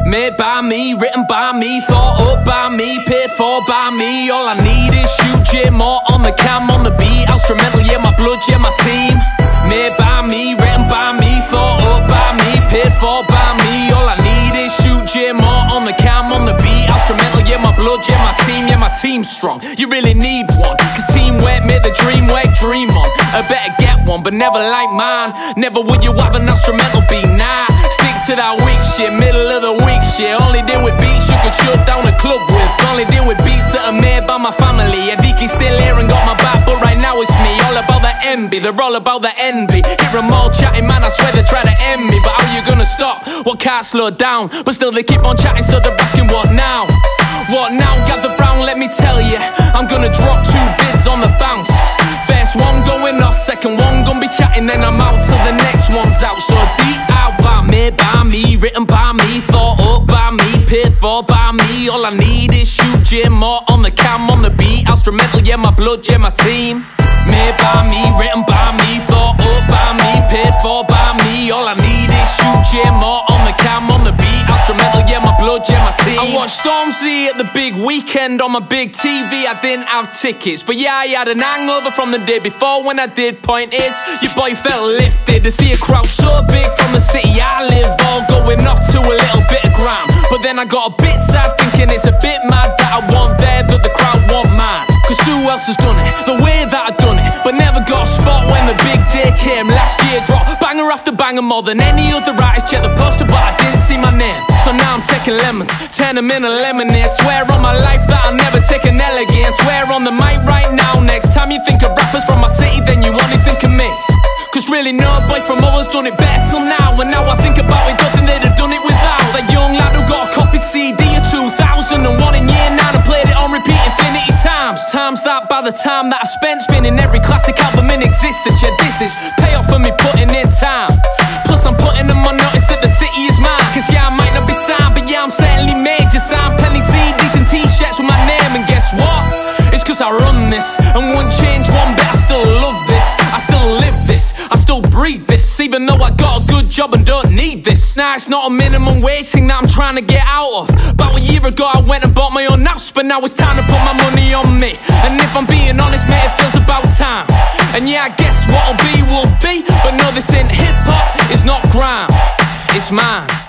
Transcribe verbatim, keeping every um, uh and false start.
Made by me, written by me, thought up by me, paid for by me. All I need is shoot J more on the cam, on the beat, instrumental, yeah, my blood, yeah, my team. Made by me, written by me, thought up by me, paid for by me. All I need is shoot J more on the cam, on the beat, instrumental, yeah, my blood, yeah, my team, yeah, my team's strong. You really need one, cause teamwork made the dream work, dream on. I better get one, but never like mine. Never would you have an instrumental beat, nah. Stick to that weak shit, middle of the week shit. Only deal with beats you could shut down a club with. Only deal with beats that are made by my family. Adiki's still here and got my back, but right now it's me. All about the envy, they're all about the envy. Hear them all chatting, man, I swear they try to end me. But how you gonna stop what can't slow down? But still they keep on chatting, so they're asking what now? What now? Gather round, let me tell you, I'm gonna drop two bids on the bounce. First one going off, second one gonna be chatting, then I'm out till the next one's out. So D I Y, made by me, written by me, thought up by me, paid for by me. All I need is shoot J more on the cam, on the beat, instrumental, yeah, my blood, yeah, my team. Made by me, written by me, thought up by me, paid for by me. All I need is shoot J more on the cam, on the beat, instrumental, yeah, my blood, yeah, my team. I watched Stormzy at the big weekend on my big T V. I didn't have tickets, but yeah, I had an hangover from the day before when I did. Point is, your boy felt lifted to see a crowd so big from the city I live, all going off to a little bit of grime. But then I got a bit sad, thinking it's a bit mad that I want there, that the crowd want mine. Cause who else has done it the way that I done it? But never got a spot when the big day came. Last year dropped banger after banger, more than any other artist. Check the poster, but I didn't see my name. So now I'm taking lemons, turn them into lemonade. Swear on my life that I'll never take an elegance. Swear on the mic right now, next time you think of rappers from my city, then you only think of me. Cause really no boy from others done it better till now. And now I think about it, don't think they'd have done it without that young lad who got a copied C D of two thousand one in year nine and played it on repeat infinity times. Times that by the time that I spent spinning every classic album in existence. Yeah, this is payoff for me putting in time. Plus I'm putting them on notice that the city is mine. Cause yeah, I might not be signed, but yeah, I'm certainly major. Signed plenty C Ds and t-shirts with my name. And guess what? It's cause I run this and wouldn't change one bit. I still love this, I still live this, I still breathe this, even though I got a good job and don't need this. Nah, it's not a minimum wage thing that I'm trying to get out of. About a year ago I went and bought my own house, but now it's time to put my money on me. And if I'm being honest, mate, it feels about time. And yeah, I guess what'll be will be, but no, this ain't hip-hop, it's not grime, it's mine.